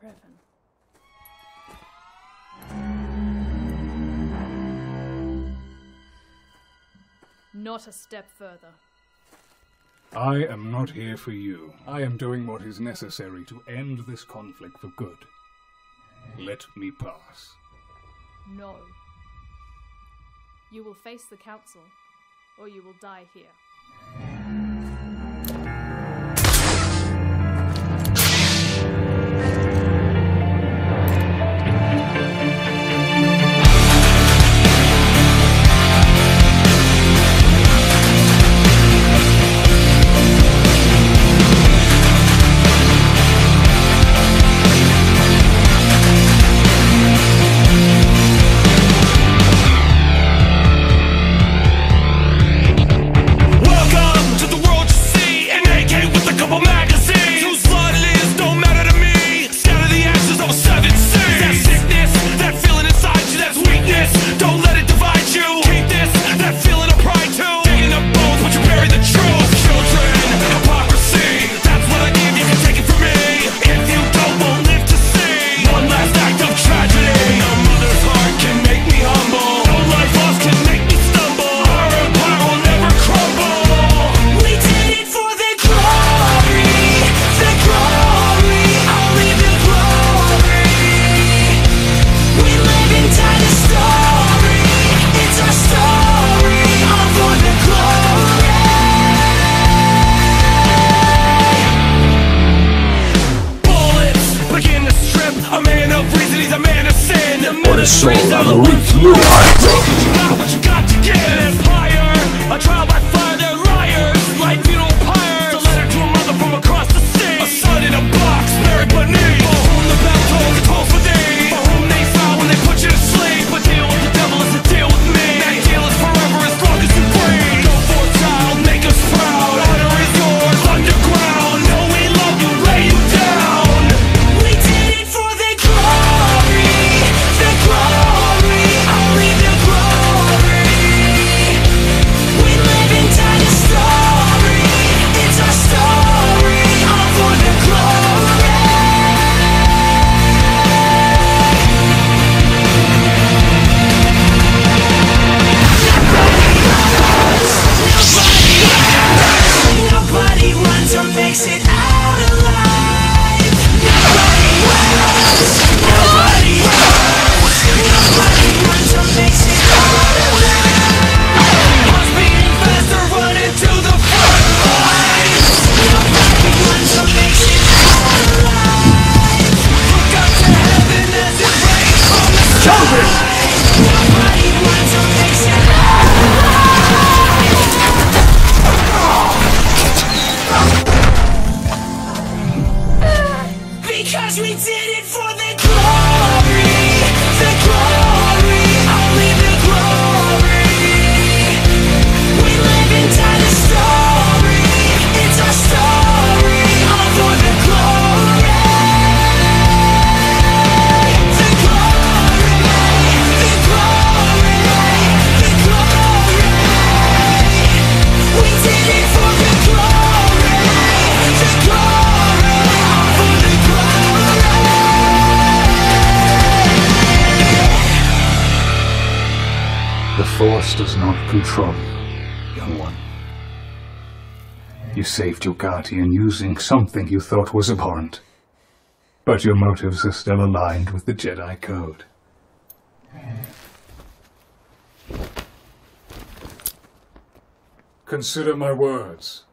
Revan. Not a step further. I am not here for you. I am doing what is necessary to end this conflict for good. Let me pass. No. You will face the council, or you will die here. Soul on the reef, you are what you got to give. Empire, a trial by fire, they're liars. Like funeral pyres, a letter to a mother from across the sea. A son in a box, buried beneath. For whom the bell tolls, it tolls for thee. For whom they frown when they put you to sleep. A deal with the devil is a deal with me. That deal is forever as long as you breathe. Go for it, child, make us proud. Honor is yours, underground. No, we love you, lay you down. We did it for the glory. The glory, only the glory. We live and die the story. It's our story, all for the glory. Nobody runs or makes it out alive. Nobody runs. Nobody runs. Nobody runs or makes it out alive. Hearts beating faster, running to the front lines. Nobody runs or makes it out alive. Look up to heaven as it rains from the sky. Nobody runs or makes it out alive. Because we did it for the glory. The glory, only the glory. We live and die the story. It's our story, all for the glory. The glory, the glory, the glory. We did it for the glory. The glory, all for the glory. The Force does not control you, young one. You saved your guardian using something you thought was abhorrent. But your motives are still aligned with the Jedi Code. Consider my words.